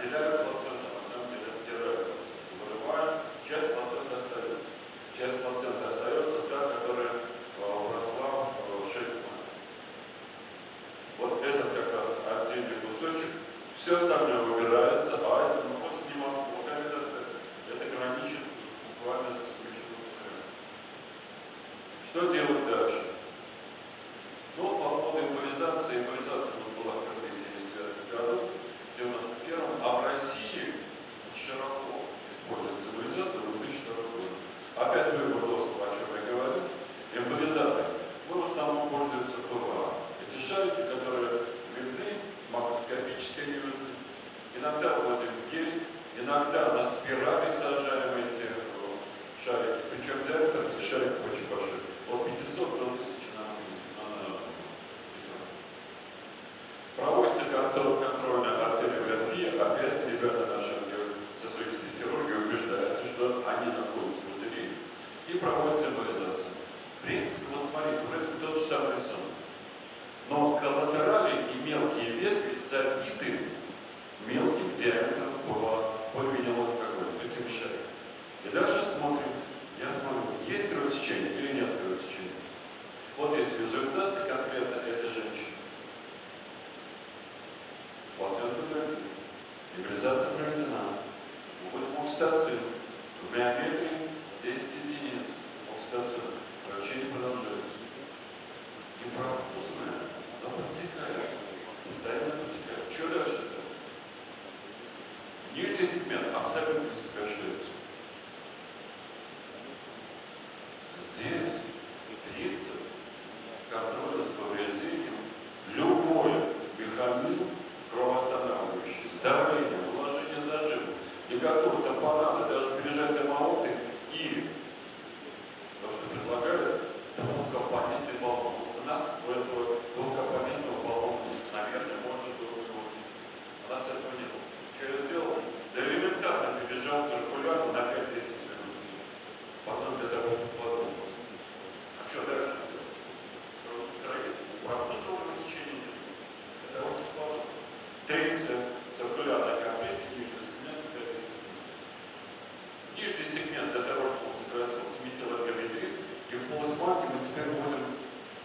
отделяют плаценту, на самом деле оттирают плаценту. Вырываем, часть плаценты остается. Часть плаценты остается та, которая вросла в шейку матки. Вот этот как раз отдельный кусочек. Все остальное выбирается, а это просто не могу руками достать. Это граничит буквально с вычетом пузыря. Что делать дальше? Ну, по поводу эмболизации. Эмболизация была в 1979 году, в 1991, а в России широко используется эмболизация в 2002 году. Опять выбор доступа, о чем я говорю. Эмболизаторы. Мы в основном пользуемся ПВА. Эти шарики, которые видны, макроскопические они видны. Иногда вводим гель, иногда на спирали сажаем эти шарики. Причем диаметр этих шариков очень большой. От 500 до 1000 нанометров. Проводится контрольная артериография. Опять ребята наши со своей хирургией убеждаются, что они находятся внутри. И проводится эмболизация. В принципе, вот смотрите, вроде бы тот же самый рисунок. Но коллатерали и мелкие ветви забиты мелким диаметром поливиниловым какой-то, этим шариком. И дальше смотрим, я смотрю, есть кровотечение или нет кровотечения. Вот есть визуализация конкретно этой женщины. Плацента удалили. Эмболизация проведена. Вводим окситоцин. В миометрии 10 единиц. Окситоцин. Кровотечение продолжается. Непрофузное. Но подтекает. Постоянно подтекает. Что дальше делать? Нижний сегмент абсолютно не сокращается. Здесь принцип контроля за повреждением. Любой механизм кровоостанавливающий, давление, вложение зажима, лигатура, тампонады, даже пережатие аорты и то, что предлагают, двухкомпонентный баллон. У нас у этого двухкомпонентного баллона нет. Наверное, можно было его ввести. У нас этого не было. Что я сделал? Да элементарно прибежал циркулярно на 5-10 минут. Потом для того, чтобы подумать. А что дальше делать? Дорогие, профузного течения нет. Для того, чтобы подумать. Третье. Циркулярная компрессия, нижний сегмент 5-10 минут. Нижний сегмент для того, чтобы он сократился метилэргометрин. И в полость матки мы теперь вводим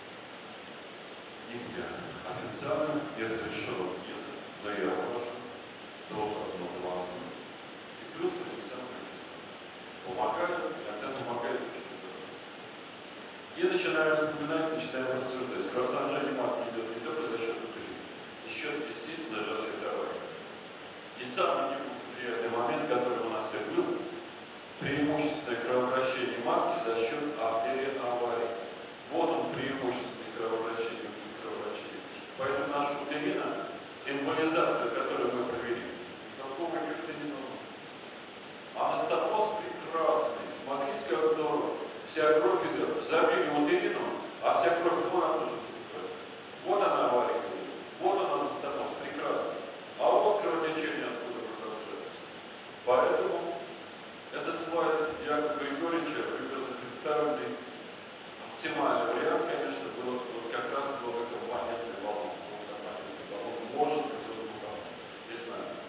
нигде. Официально без решенного нет. Но я ввожу дозу одноглазную. И плюс релаксантный. Помогает, иногда помогает очень много. И начинаем вспоминать, начинаем рассуждать. Кровоснабжение матки идет не только за счет утрии, еще, естественно, за счет давления. И самый неприятный момент, который у нас и был, преимущественное кровообращение матки за счет артерии аварии. Вот он преимущественное кровообращение. Поэтому наша утерина, эмболизацию, которую мы провели, никакого эффекта не дала. Анастоноз прекрасный. Смотрите, как здорово. Вся кровь идет. Забили утерину, а вся кровь откуда поступает. Вот она авария. Вот он анастоноз. Прекрасный. А вот кровотечение откуда продолжается. Поэтому это слайд Якова Григорьевича, любезно представленный. Оптимальный вариант, конечно, был вот как раз многокомпонентный баллон. Многокомпонентный баллон может быть он не знаю.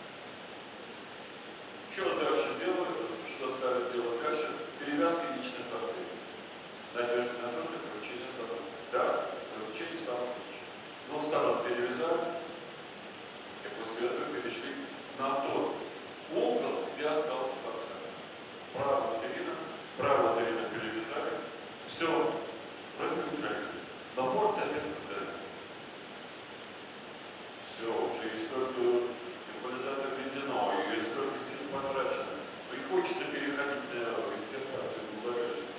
Что дальше делают? Что стали делать дальше? Перевязка яичных артерий. Надежда на то, что кровотечение стало. Да, кровотечение стало меньше. Но сторон перевязали, и после этого перешли на тот угол, где остался пациент. Правая утерина перевязали. Все. Размыкали. Но порция опять подали. Все, уже и столько эмболизатор введено, и столько сил потрачено. И хочется переходить на экстирпацию влагалищной.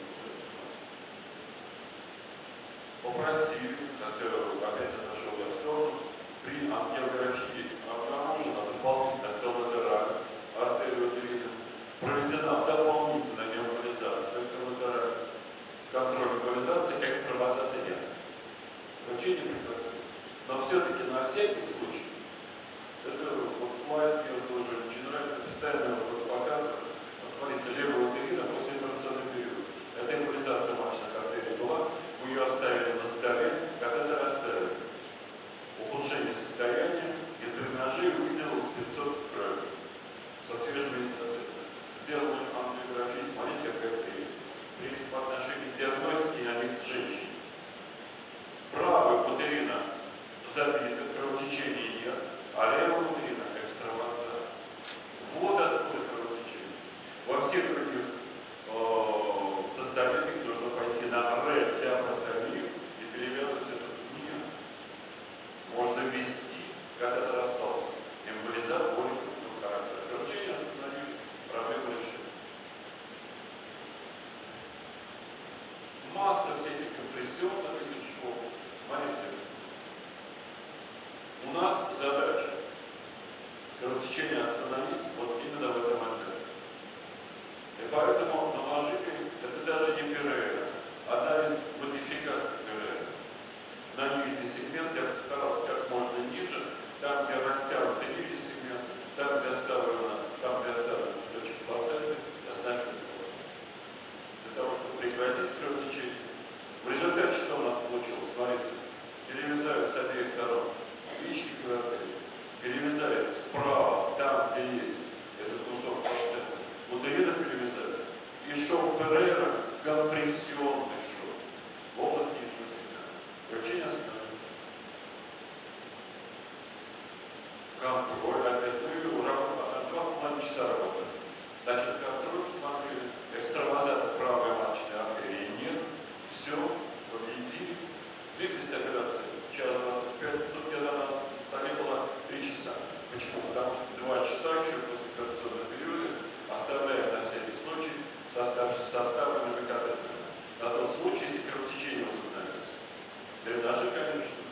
Попросили, хотя опять отошел я в сторону, при ангиографии обнаружена дополнительная коллатераль артериоутерина, проведена дополнительная эмболизация коллатераль. Контроль эмболизации, экстравазата нет. Врачение прекратилось. Но все-таки на всякий случай, это вот слайд мне тоже очень нравится, постоянно его показываю. Вот смотрите, левая утерина после операционного периода. Это эмболизация маточных артерий была, мы ее оставили на столе, когда-то расставили. Ухудшение состояния, из дренажей выделилось 500 крови. забито, кровотечения нет, а левая утрина экстраваза. Вот откуда кровотечение. Во всех других состояниях нужно пойти на реабилитацию и перевязывать эту нет. Можно ввести, когда ты расстался, эмболизат более крупного характера. Кровотечение остановили, проблему решили. Масса всяких компрессионных этих швов. Смотрите, у нас задача кровотечение остановить вот именно в этом отделе. И поэтому наложили, это даже не ПРР, одна из модификаций ПРР. На нижний сегмент я постарался как можно ниже, там, где растянутый нижний сегмент, там, где оставлен кусочек плаценты, я знаю, что это плацента. Для того, чтобы прекратить кровотечение. В результате что у нас получилось? Смотрите, перевязали с обеих сторон яичниковые артерии, перевязали справа, там, где есть этот кусок плаценты, утерина перевязали, и шов ПРР, компрессионный шов в области нижнего сегмента. Кровотечение остановилось. Контроль, опять мы 2,5 часа работали. Значит, контроль посмотрели, экстравазата правой маточной артерии нет, все, победили. Длительность операции час 25, тут где-то на столе было 3 часа. Почему? Потому что 2 часа еще после операционного периода оставляем на всякий случай составленными катетерами. На тот случай, если кровотечение возобновится. Дренажи, конечно.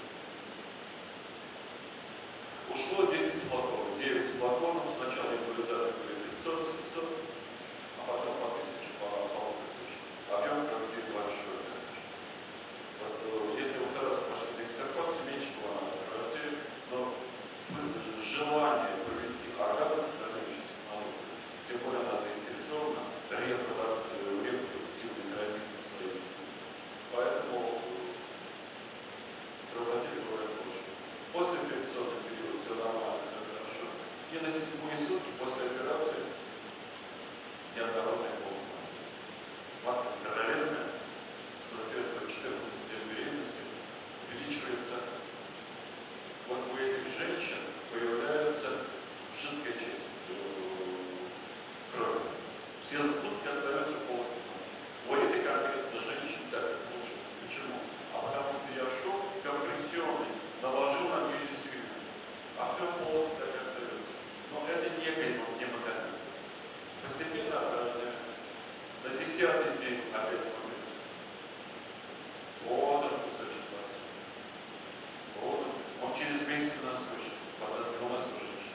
Ушло 10 флаконов. 9 флаконов. Сначала эмболизаторы были 500-700, а потом по 1000, по 1500. Объем кровотечения большой. Вот, если вы сразу пошли на экстерпацию, меньше было на кровотечение, но желание провести органосохраняющую технологию, тем более она заинтересована репродуктивной традиции своей семьи. Поэтому кровотечение бывает больше. После операционного периода все нормально, все хорошо. И на 7-е сутки после операции неоднородная полость. Матка здоровенная, соответственно, 14 недель беременности увеличивается. Вот у этих женщин появляется жидкая часть крови. Все сгустки остаются в полости. У этой конкретно женщины так и получилось. Почему? А потому что я шов компрессионный наложил на нижний сегмент. А все в полости так и остается. Но это не гематомит. Постепенно опорожняется. На 10-й день опять смотрится. Вот он, кусочек плаценты. Вот он через месяц у нас вышел. У нас уже вышел.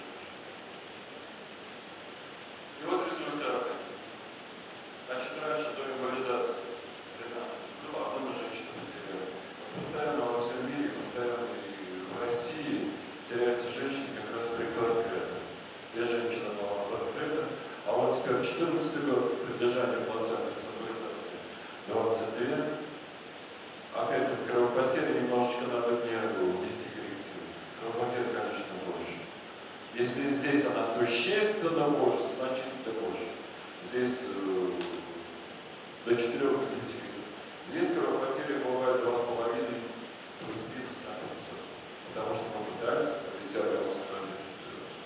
И вот результаты. Значит, раньше до эмболизации 13 было, одну женщину потеряли. Постоянно во всем мире, постоянно и в России теряются женщины как раз при паракрете. Все женщины была паракрета. А вот теперь 14 год, прилежание плаценты с эмболизацией 22. Опять вот кровопотеря немножечко надо внести коррективу. Кровопотеря, конечно, больше. Если здесь она существенно больше, значительно больше. Здесь до 4 до 5 литров. Здесь кровопотеря бывает 2,5 плюс-минус на 500. Потому что мы пытаемся провести органосохраняющую операцию.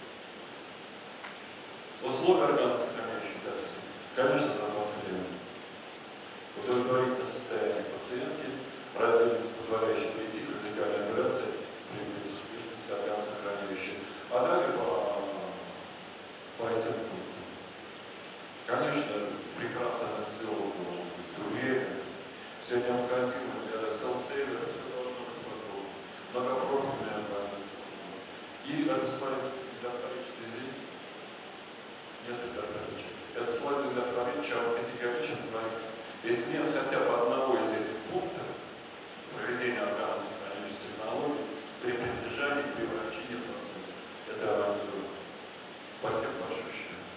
Условия органосохраняющей операции, конечно, запас времени. Удовлетворительное состояние пациентки, родильность, позволяющая прийти к радикальной операции при безуспешности органосохраняющей. А далее по этим пунктам. Конечно, прекрасный анестезиолог должен быть, уверенность, все необходимое для селл-сейвера, все должно быть спокойно. Многопрофильная больница должна быть. И это слайд Ильдар-Фаридович здесь. Нет, Ильдар-Фаридович. Это слайд Ильдар-Фаридовича, он категоричен, смотрите. Если нет хотя бы одного из этих пунктов проведения органосохраняющей технологии при прилежании, при врачении пациента, это авантюра. Спасибо большое.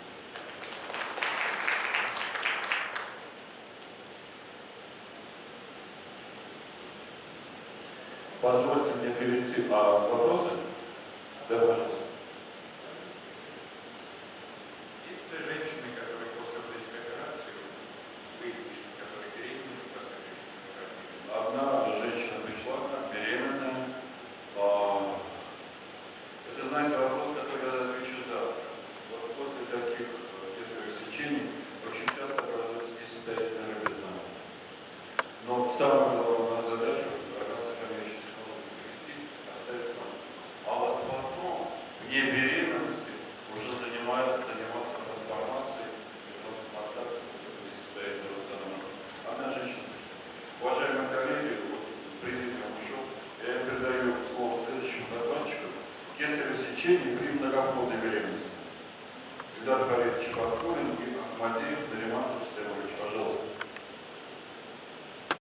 Позвольте мне перейти. Вопросы? Да, пожалуйста. Есть ли женщины, которые после родительской операции, выявившие, которые беременны в последующем? Одна женщина пришла к нам, беременная, Аркадьевич Подкорин и Ахмадеев Нариман Рустемович. Пожалуйста.